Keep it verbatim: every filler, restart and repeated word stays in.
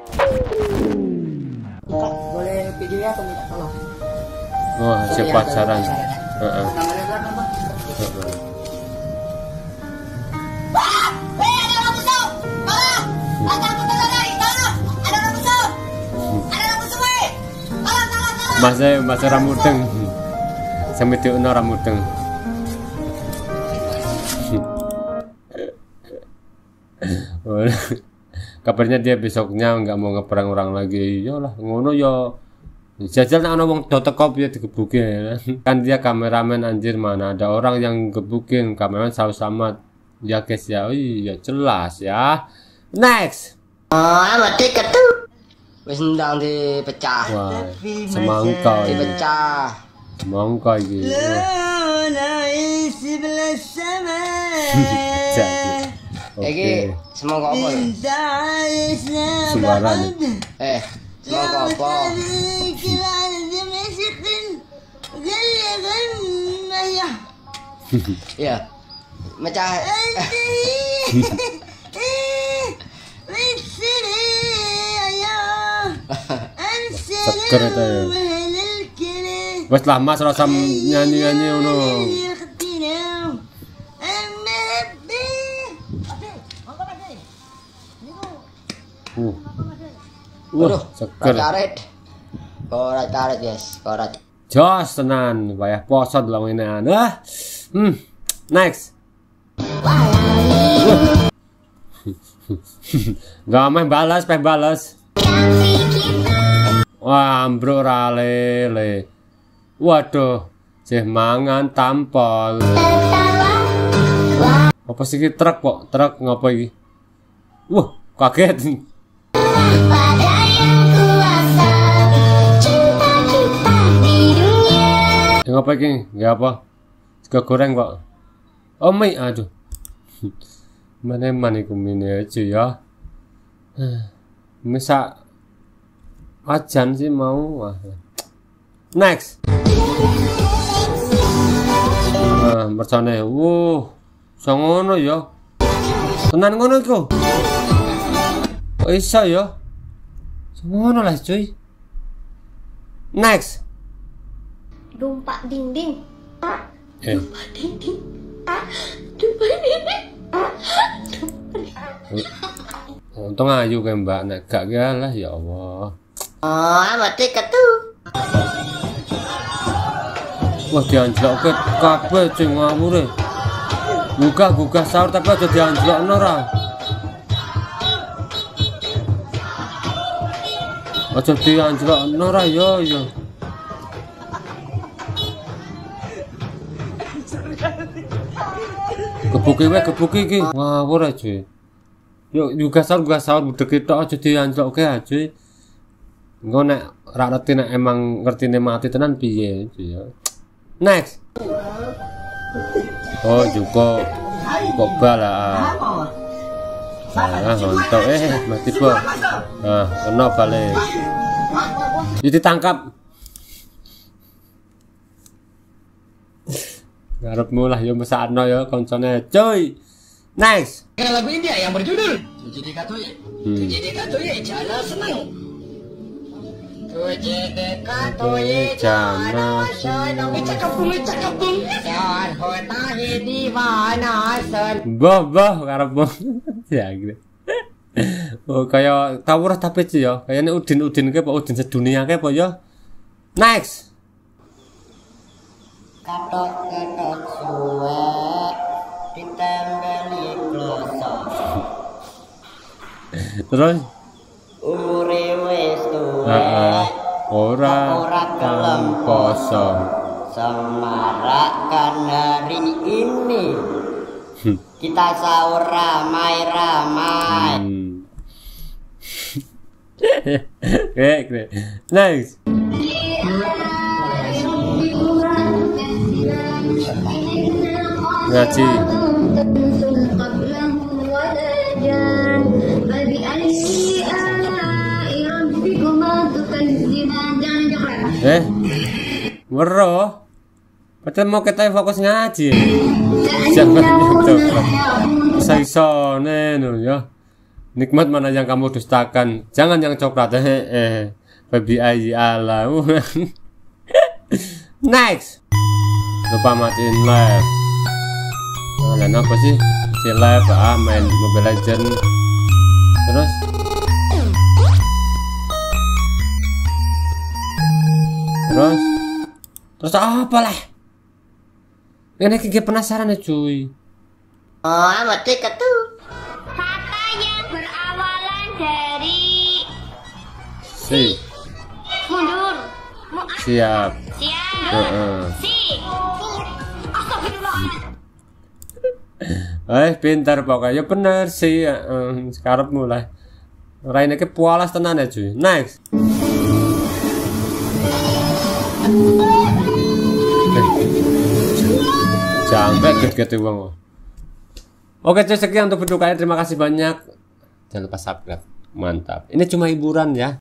Kak, boleh video ya aku minta tolong. Oh, hasil pacaran. Heeh. Namanya berapa, Bang? Heeh. Mas mas ramudeng. Sampai diuno ramudeng. Kabarnya dia besoknya nggak mau ngeperang orang lagi. Iyalah ngono yo. Jajal nak ono wong do teko piye digebukin. Kan dia kameramen anjir, mana ada orang yang gebukin. Kameramen selalu selamat. Ya guys ya. Oh, iya jelas ya. Next. Oh, amat tiket tuh. Wis ndang dipecah. Wah, semangka. Dipecah. Semangka iki. Oke. Semangka apa? Suara nih. Eh, semangka apa? Iya. Mecah. Seger itu ya. Wes lama serasa nyanyi-nyanyi ngono. Uh. Wah, seger. Karet. Korat karet, guys. Korat. Jos tenan, wayah poso delok ngene. Wah. Hmm. Next. Gak meh balas, peh balas. Wah, bro rale. Waduh, jeh mangan tampol. Apa sih iki truk kok? Truk ngapa iki? Wah, kaget. Ngapa iki? Nggak apa? Sego goreng kok. Oh, mie, aduh. Mana-mana iku mini aja ya. Misa ajan sih mau. Wah. Next. Nah, mercane. Wuh. Songono ya. Tenan ngono iku. Kok iso ya? Songono lah, cuy. Next. Dumpak dinding. Eh. Dumpak dinding. Dumpak dinding. Untung ayu kayak mbak, nek gak galah ya Allah. Oh, amat tiket tuh. Wah, dianjlok kabeh sing ngawure. Gugah-gugah sahur tapi aja dianjlokno ra. Aja dianjlokno ra yo yo. Kebuki wae kebuki iki. Ngawur aja. Yuk juga sahur juga sahur budek tok aja dianjlokke aja. Engko nek ra ngerti nek emang ngertine mati tenan piye ya. Next. Oh, juga kok bala. Ah, untuk eh mati po. Ah, kena balik. Jadi tangkap. Ngarepmu lah ya mesakno ya koncone. Cuy. Next. Lagu India yang berjudul Tuji Katoye. Tuji Katoye jana senang. Tuji Katoye jana senang. Cakap pun cakap pun. Yan hota hi divana sen. Boh boh ngarepmu. Ya gitu. Oh kayak tawurah tapi sih ya. Kayaknya Udin-Udin ke Pak Udin sedunia ke Pak ya. Next. Katok-katok suwe ditembeli kloso. Terus Umure wis tuwa. Heeh. Ora ora kelem poso. Semarakkan hari ini. Kita sahur ramai-ramai. Hmm. Oke, oke. Next. Ngaji. Eh, wero. Padahal mau kita fokus ngaji. Jangan itu. Bisa-bisa neno ya. Nikmat mana yang kamu dustakan? Jangan yang coklat. Eh, eh. Babi ayi ala. Next. Lupa matiin live. Nah, dan apa sih? Si live ah, main Mobile Legend. Terus Terus Terus apa lah? Ini kayak penasaran ya cuy. Oh, mati ketu. Kata yang berawalan dari Si. mundur. Mu Siap. siap. Heeh. Si. Astagfirullah. Eh, pintar pokoknya bener sih. Uh, sekarang mulai. Raine ke pualas tenan ya cuy. Next. Sampai get-get uang. Oke cuy, sekian untuk video kalian. Terima kasih banyak. Jangan lupa subscribe. Mantap. Ini cuma hiburan ya.